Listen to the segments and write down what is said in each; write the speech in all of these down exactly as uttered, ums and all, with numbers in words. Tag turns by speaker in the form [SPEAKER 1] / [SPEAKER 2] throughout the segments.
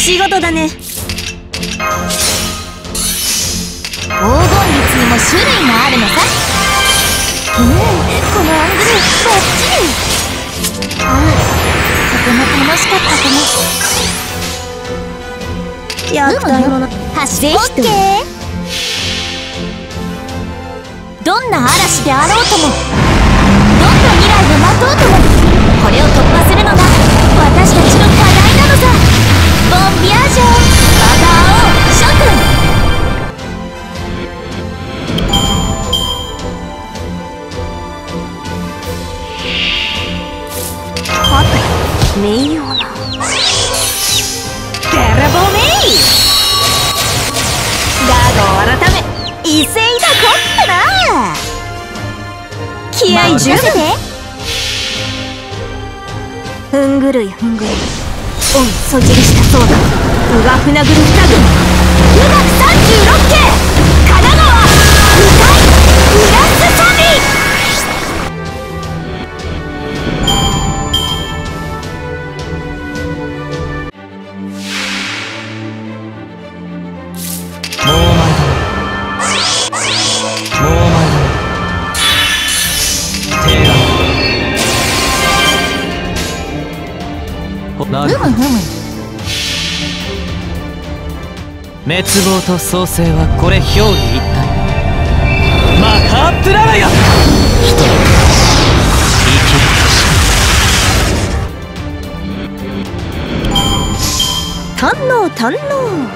[SPEAKER 1] 仕事だね。
[SPEAKER 2] 黄金律にも種類があるのさ。うん、このアングルバッチリ。ああ、とても楽しかったかも。
[SPEAKER 1] やったいもの
[SPEAKER 2] 発生オッケー。どんな嵐であろうとも、どんな未来を待とうとも、これを突破するのが私たちの課題なのさ。ボンビアージョン、我が王諸君。
[SPEAKER 1] はて名誉なゲラボメイだが改め威勢だこったな。気合い十分でふんぐるいふんぐるいおいそじりしたそうだ。うがふなぐるふたぐんうまくさんじゅうろっけい神奈川うかいフランスサビ。
[SPEAKER 3] もうお前だもうお前だテーラなるほど。滅亡と創生はこれ表裏一体。マハープララヤ人の生きる
[SPEAKER 1] 堪能堪能。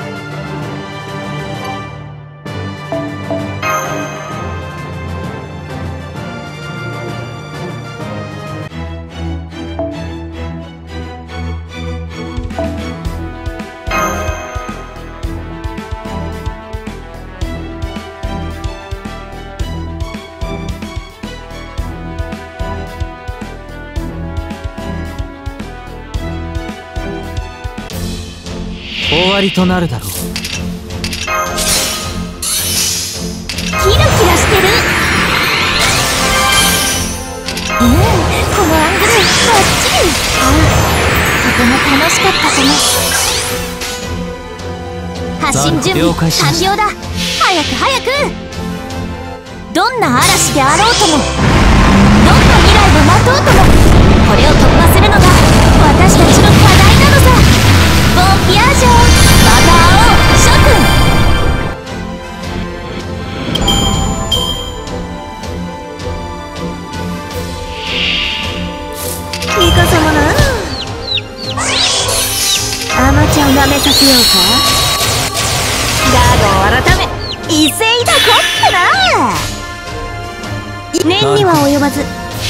[SPEAKER 3] 終わりとなるだろう。
[SPEAKER 2] キラキラしてる。うん、このアングルバッチリ。ああ、とても楽しかったかも。発信準備完了だ。早く早く。どんな嵐であろうとも、どんな未来を待とうとも、これを突破するのが私たちの課題なのさ。ボンピアージョン、我が王諸君。
[SPEAKER 1] いかさまなアマちゃんをなめさせようか。だが改め威勢だこったな。念には及ばず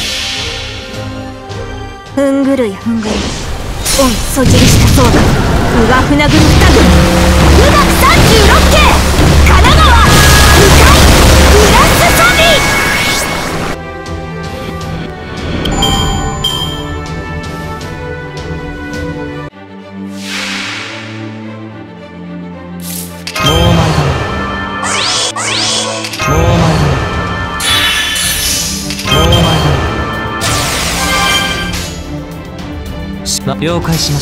[SPEAKER 1] ふんぐるいふんぐるいおいそじりしたそうだ。うがふなぐるふたぐんうまくさんじゅうろっけい神奈川うかいフランスサビ。
[SPEAKER 3] もうお前だもうお前だもうお前だしま了解しました。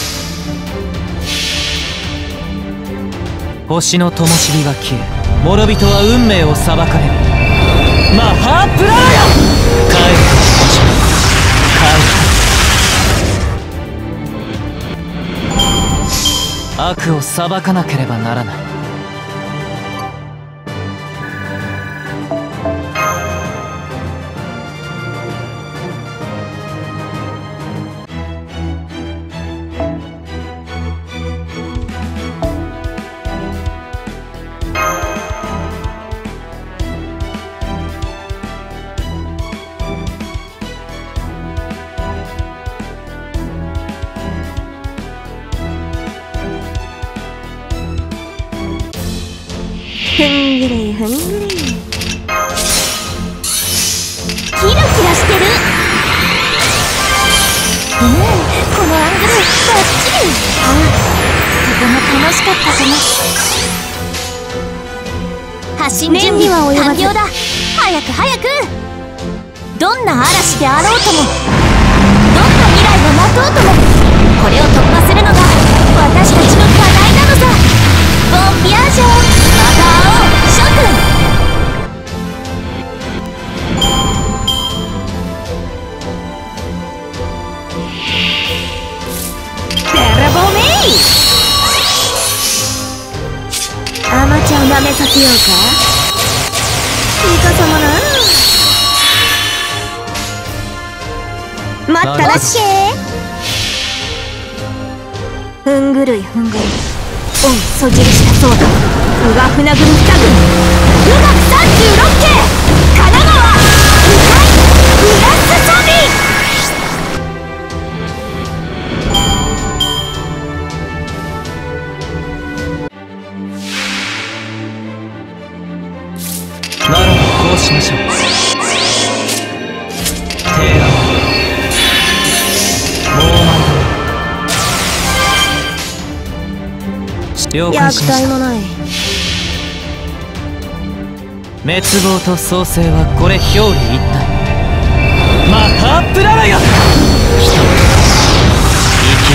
[SPEAKER 3] 星の灯火が消え、諸人は運命を裁かれる。マハープララヤ帰る星帰る。悪を裁かなければならない。
[SPEAKER 1] ふんぐるいふんぐるい
[SPEAKER 2] キラキラしてる。うん、このアングルバッチリ。ああ、とても楽しかったかも。発信準備は完了だ。早く早く。どんな嵐であろうとも、どんな未来を待とうとも、これを突破するのが私たち
[SPEAKER 1] せようか。イカ様な。待ったなし。ふんぐるいふんぐるい。御そじりしたそうだ。うがふなぐる二軍。うがくさんじゅうろっけい。神奈川うかいフランスサビ。
[SPEAKER 3] ならばこうしましょう。提案もう満了解しました。
[SPEAKER 1] もない。
[SPEAKER 3] 滅亡と創生はこれ表裏一体。マハープララヤ。人生き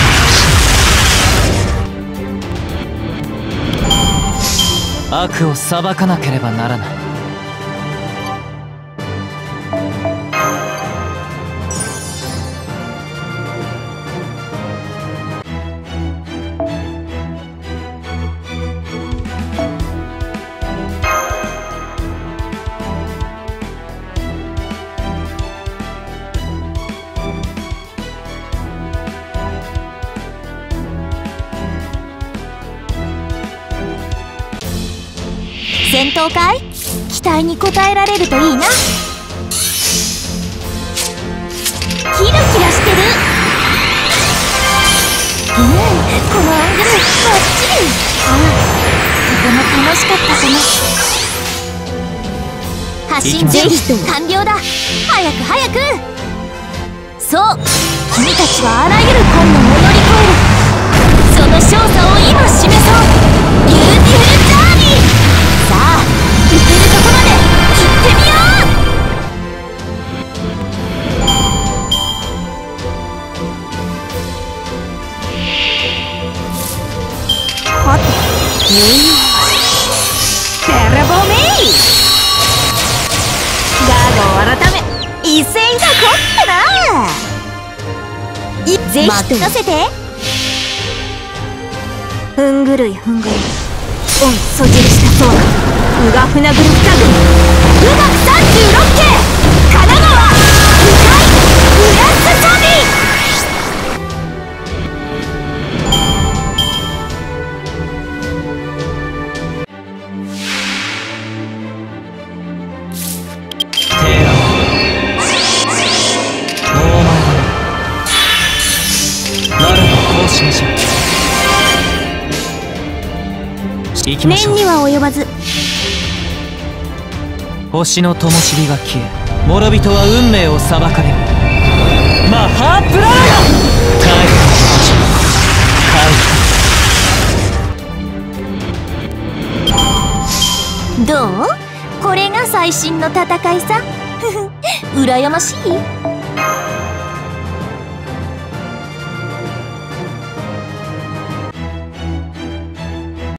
[SPEAKER 3] る悪を裁かなければならない。
[SPEAKER 2] 戦闘かい？期待に応えられるといいな。キラキラしてる。うん、このアングルバッチリ。ああ、とても楽しかったかな。発信準備完了だ。早く早く。そう、君たちはあらゆる困難を乗り越える。その勝座を今示そう。ビューティフルジャーニー。さあ、行けるとこまで行ってみよう。はて、ゆいテレボメイガード改め一斉がこったな。ぜひ任せて。
[SPEAKER 1] ふんぐるいふんぐるい。御そじりしたそうだ。うがふなぐる二軍。うがくさんじゅうろっけい。神奈川うかいフランスサビ。
[SPEAKER 3] 提案もう前だな。ならばこうしましょう。行きましょう。
[SPEAKER 1] 念には及ばず。
[SPEAKER 3] 星の灯火が消え、諸人は運命を裁かれる。マハープララヤ。帰
[SPEAKER 2] る。どう？これが最新の戦いさ。羨ましい？